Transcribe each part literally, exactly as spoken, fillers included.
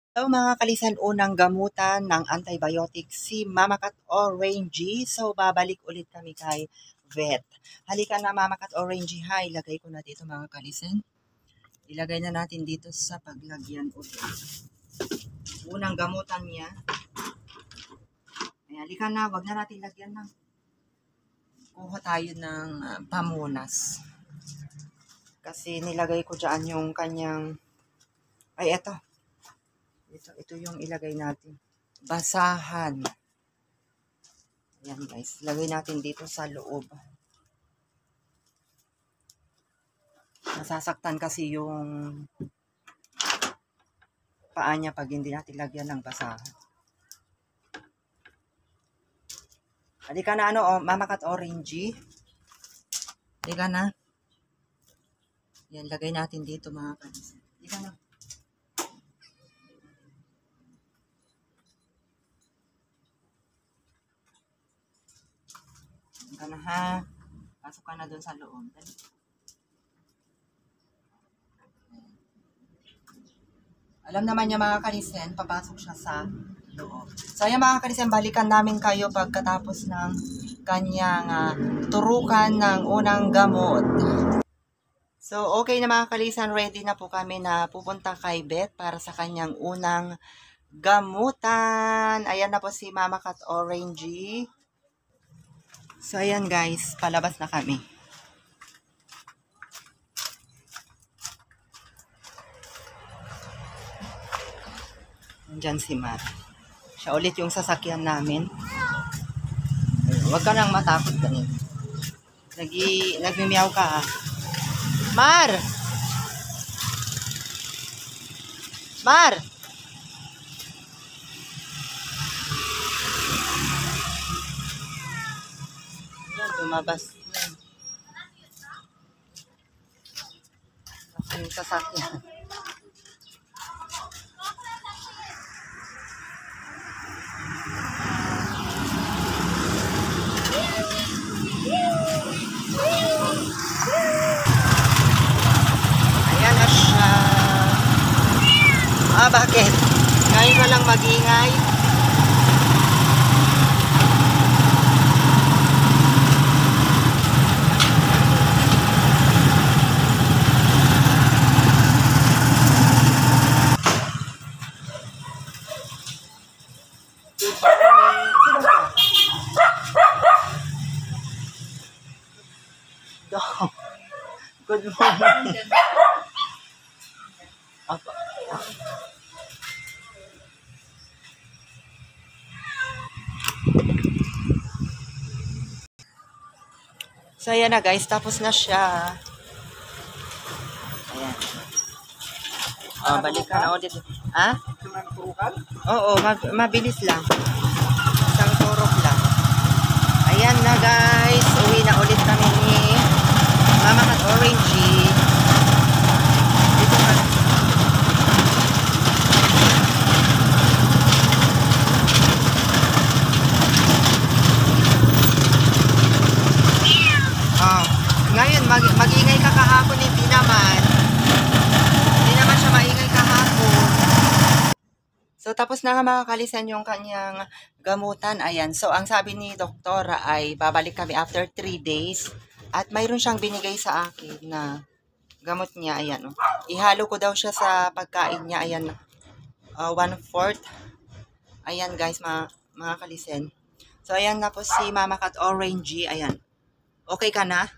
So mga kalisan, unang gamutan ng antibiotic si Mama Cat Orange. So babalik ulit kami kay vet. Halika na Mama Cat Orange, ha. Ilagay ko na dito mga kalisan. Ilagay na natin dito sa paglagyan ulit. Unang gamutan niya. Ay, halika na, wag na natin lagyan ng. Kuha tayo ng uh, pamunas. Kasi nilagay ko dyan yung kanyang, ay eto. Ito, ito yung ilagay natin. Basahan. Ayan guys. Lagay natin dito sa loob. Nasasaktan kasi yung paa niya pag hindi natin lagyan ng basahan. Halika na ano, oh, Mama Cat Orange. Halika na. Yan, lagay natin dito mga kanis. Halika na. Halika na ha. Pasok ka na dun sa loob. Dali. Alam naman niya mga kanisen, papasok siya sa loob. So ayan mga kanisen, balikan namin kayo pagkatapos ng kanyang uh, turukan ng unang gamot. So okay na mga kalisan, ready na po kami na pupunta kay vet para sa kanyang unang gamutan. Ayan na po si Mama Cat Orange. So ayan guys, palabas na kami. Diyan si Mar. Siya ulit yung sasakyan namin. Huwag ka nang matakot ganun. Nagi, nagmimiyaw ka ha. Mar! Mar! Yan, lumabas. Ako yung sasakyan. Ayan na siya. Ah, bakit? Ngayon ka lang mag-ingay. Good morning. Apa. So ayan na guys, tapos na siya. Ayan. Oh, balik ka na ulit. Ha? Oo, mag- mabilis lang. Isang turok lang. Ayan na guys, uwi na ulit kami ni Mama Cat Orange. Dito ka. Oh, ngayon mag magingay ka kahapon, hindi naman. Hindi naman siya maingay kahapon. So tapos na nga mga kalisan yung kanyang gamutan. Ayan. So ang sabi ni doktora ay babalik kami after three days. At mayroon siyang binigay sa akin na gamot niya. Ayan. Oh. Ihalo ko daw siya sa pagkain niya. Ayan. Uh, one-fourth. Ayan guys, mga, mga kalisen. So ayan na po si Mama Cat Orange. Ayan. Okay ka na?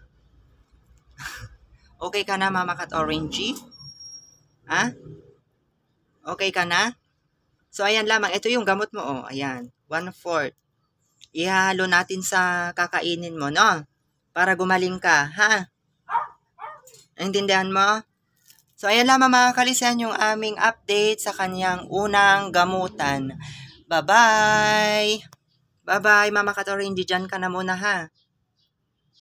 Okay ka na Mama Cat Orange? Ha? Okay ka na? So ayan lamang. Ito yung gamot mo. Oh. Ayan. One-fourth. Ihalo natin sa kakainin mo, no? Para gumaling ka, ha? Naintindihan mo? So, ayan lamang mga kalisan yung aming update sa kanyang unang gamutan. Bye-bye! Bye-bye, Mama Cat Orange. Diyan ka na muna, ha?